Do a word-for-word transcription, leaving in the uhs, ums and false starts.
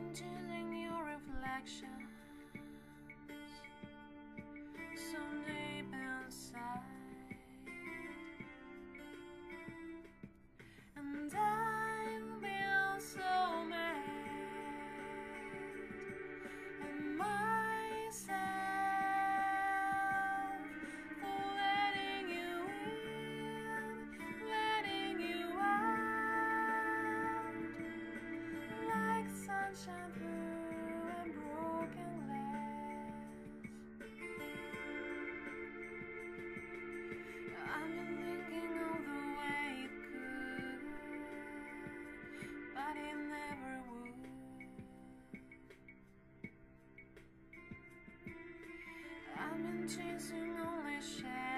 been chasing your reflections so deep inside, and I've been so mad at myself for letting you in, letting you out, like sunshine through a broken glass. I've been thinking of the way it could, but it never would. I've been chasing only shadows